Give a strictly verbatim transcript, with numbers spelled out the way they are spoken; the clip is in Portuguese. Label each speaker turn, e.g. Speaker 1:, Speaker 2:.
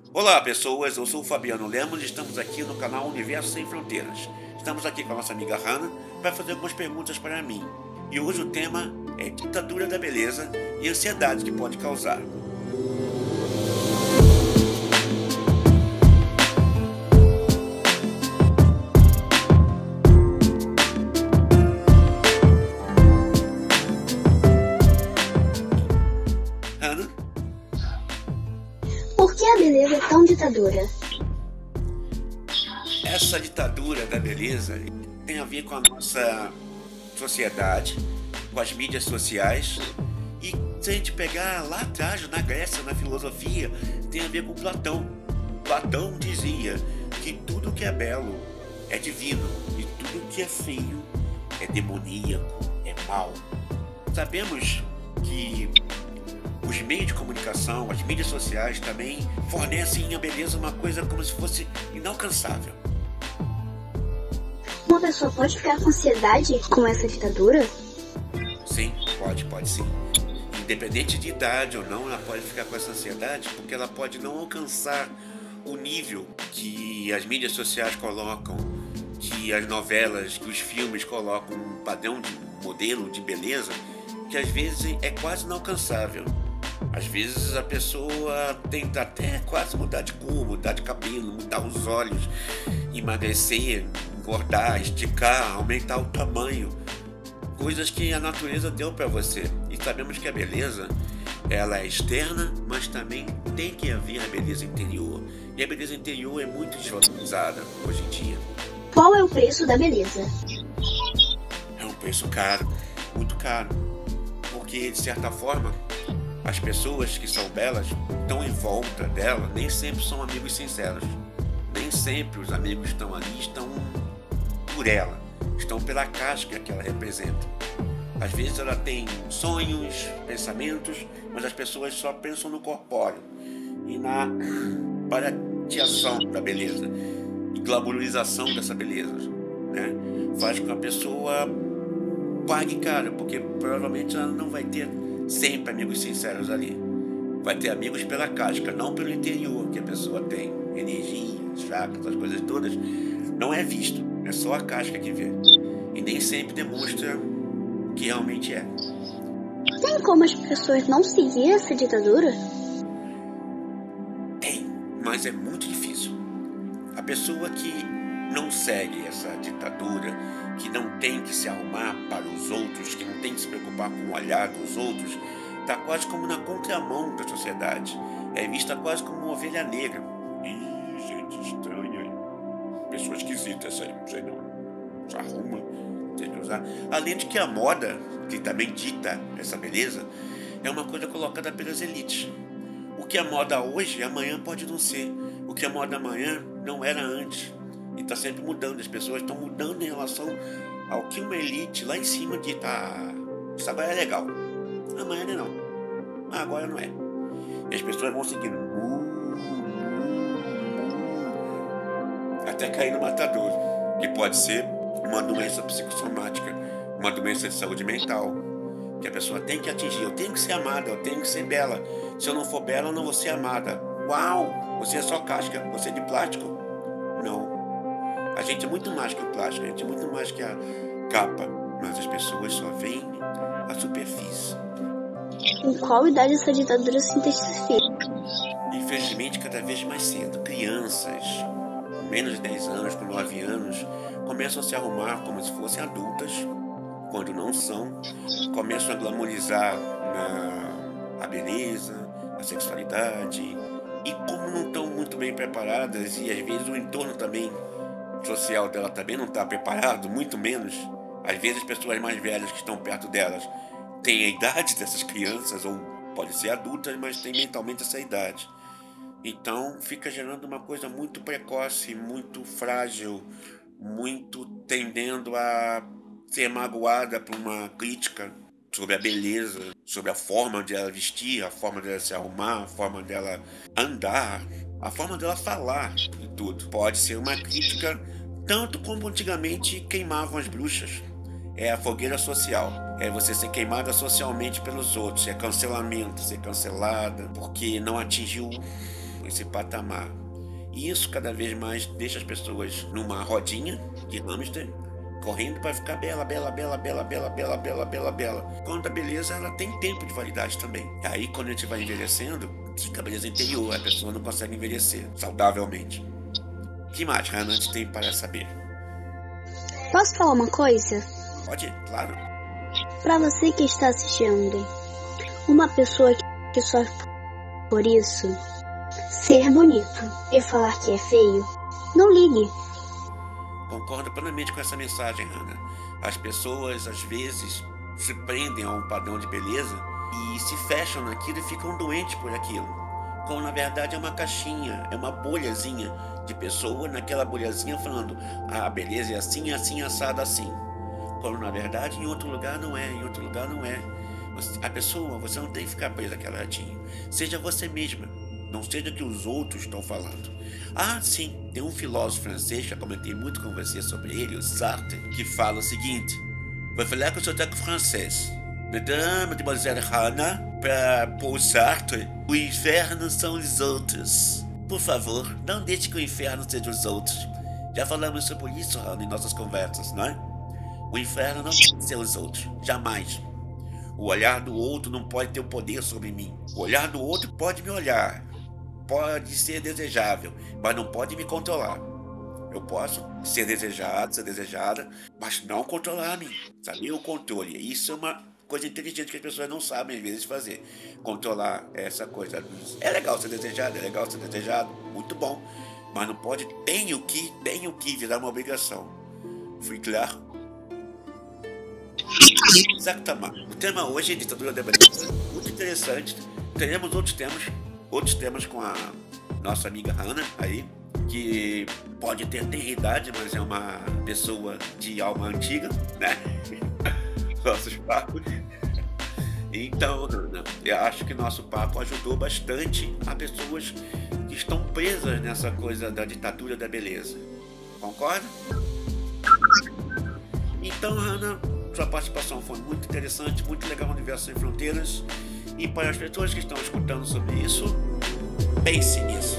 Speaker 1: Olá, pessoas. Eu sou o Fabiano Lemos e estamos aqui no canal Universo Sem Fronteiras. Estamos aqui com a nossa amiga Hannah para fazer algumas perguntas para mim. E hoje o tema é ditadura da beleza e ansiedade que pode causar. Hannah?
Speaker 2: Por que a beleza é tão ditadura?
Speaker 1: Essa ditadura da beleza tem a ver com a nossa sociedade, com as mídias sociais. E se a gente pegar lá atrás, na Grécia, na filosofia, tem a ver com Platão. Platão dizia que tudo que é belo é divino e tudo que é feio é demoníaco, é mau. Sabemos que os meios de comunicação, as mídias sociais também fornecem à beleza uma coisa como se fosse inalcançável.
Speaker 2: Uma pessoa pode ficar com ansiedade com essa ditadura?
Speaker 1: Sim, pode, pode sim. Independente de idade ou não, ela pode ficar com essa ansiedade porque ela pode não alcançar o nível que as mídias sociais colocam, que as novelas, que os filmes colocam, um padrão de um modelo de beleza que às vezes é quase inalcançável. Às vezes a pessoa tenta até quase mudar de cor, mudar de cabelo, mudar os olhos, emagrecer, engordar, esticar, aumentar o tamanho. Coisas que a natureza deu para você. E sabemos que a beleza, ela é externa, mas também tem que haver a beleza interior. E a beleza interior é muito desvalorizada hoje em dia.
Speaker 2: Qual é o preço da beleza?
Speaker 1: É um preço caro, muito caro. Porque, de certa forma, as pessoas que são belas estão em volta dela, nem sempre são amigos sinceros. Nem sempre os amigos que estão ali estão por ela, estão pela casca que ela representa. Às vezes ela tem sonhos, pensamentos, mas as pessoas só pensam no corpóreo e na barateação da beleza e glamorização dessa beleza, né? Faz com que a pessoa pague caro, porque provavelmente ela não vai ter sempre amigos sinceros ali. Vai ter amigos pela casca, não pelo interior que a pessoa tem. Energia, chakras, essas coisas todas. Não é visto, é só a casca que vê. E nem sempre demonstra o que realmente é.
Speaker 2: Tem como as pessoas não seguir essa ditadura?
Speaker 1: Tem, mas é muito difícil. A pessoa que não segue essa ditadura, que não tem que se arrumar para os outros, que não tem que se preocupar com o olhar dos outros, está quase como na contramão da sociedade. É vista quase como uma ovelha negra. Ih, gente estranha, hein? Pessoa esquisita essa aí, não sei não. Se arruma, tem que usar. Além de que a moda, que também dita essa beleza, é uma coisa colocada pelas elites. O que é moda hoje, amanhã pode não ser. O que é moda amanhã não era antes. E está sempre mudando, as pessoas estão mudando em relação ao que uma elite lá em cima dita. Ah, isso agora é legal. Amanhã não é não. Ah, agora não é. E as pessoas vão seguindo. Até cair no matadouro, que pode ser uma doença psicossomática, uma doença de saúde mental, que a pessoa tem que atingir. Eu tenho que ser amada, eu tenho que ser bela. Se eu não for bela, eu não vou ser amada. Uau! Você é só casca, você é de plástico. Não. A gente é muito mais que o plástico, a gente é muito mais que a capa, mas as pessoas só veem a superfície.
Speaker 2: Em qual idade essa ditadura se intensifica?
Speaker 1: Infelizmente, cada vez mais cedo. Crianças, com menos de dez anos, com nove anos, começam a se arrumar como se fossem adultas, quando não são. Começam a glamorizar a, a beleza, a sexualidade. E como não estão muito bem preparadas, e às vezes o entorno também social dela também não está preparado, muito menos. Às vezes as pessoas mais velhas que estão perto delas têm a idade dessas crianças, ou podem ser adultas, mas têm mentalmente essa idade. Então fica gerando uma coisa muito precoce, muito frágil, muito tendendo a ser magoada por uma crítica sobre a beleza, sobre a forma de ela vestir, a forma dela se arrumar, a forma dela andar, a forma dela falar e tudo. Pode ser uma crítica tanto como antigamente queimavam as bruxas. É a fogueira social. É você ser queimada socialmente pelos outros. É cancelamento, ser cancelada porque não atingiu esse patamar. E isso cada vez mais deixa as pessoas numa rodinha de hamster, correndo para ficar bela, bela, bela, bela, bela, bela, bela, bela, bela. Quando a beleza, ela tem tempo de validade também. E aí, quando a gente vai envelhecendo, fica a beleza interior, a pessoa não consegue envelhecer saudavelmente. O que mais, Hannah, a gente tem para saber?
Speaker 2: Posso falar uma coisa?
Speaker 1: Pode, claro.
Speaker 2: Pra você que está assistindo, uma pessoa que sofre por isso, ser bonito e falar que é feio, não ligue.
Speaker 1: Concordo plenamente com essa mensagem, Hannah. As pessoas, às vezes, se prendem a um padrão de beleza e se fecham naquilo e ficam doentes por aquilo. Quando, na verdade, é uma caixinha, é uma bolhazinha de pessoa naquela bolhazinha falando: ah, a beleza é assim, assim, assado, assim. Quando, na verdade, em outro lugar não é, em outro lugar não é. A pessoa, você não tem que ficar presa àquela latinha. Seja você mesma. Não seja o que os outros estão falando. Ah, sim, tem um filósofo francês, já comentei muito com você sobre ele, o Sartre, que fala o seguinte: vou falar com o sotaque francês. Madame, mademoiselle Hannah, para o Sartre, o inferno são os outros. Por favor, não deixe que o inferno seja os outros. Já falamos sobre isso, Hannah, em nossas conversas, não é? O inferno não pode ser os outros, jamais. O olhar do outro não pode ter o poder sobre mim. O olhar do outro pode me olhar. Pode ser desejável, mas não pode me controlar. Eu posso ser desejado, ser desejada, mas não controlar a mim. Saber o controle. Isso é uma coisa inteligente que as pessoas não sabem, às vezes, fazer. Controlar essa coisa. É legal ser desejado, é legal ser desejado, muito bom. Mas não pode, tenho que, tenho que virar uma obrigação. Fui claro? Exatamente. O tema hoje é ditadura da beleza. Muito interessante. Teremos outros temas. Outros temas com a nossa amiga Hannah aí, que pode ter idade, mas é uma pessoa de alma antiga, né? Nossos papos. Então, Hannah, eu acho que nosso papo ajudou bastante a pessoas que estão presas nessa coisa da ditadura da beleza. Concorda? Então, Hannah, sua participação foi muito interessante, muito legal no Universo Sem Fronteiras. E para as pessoas que estão escutando sobre isso, pense nisso.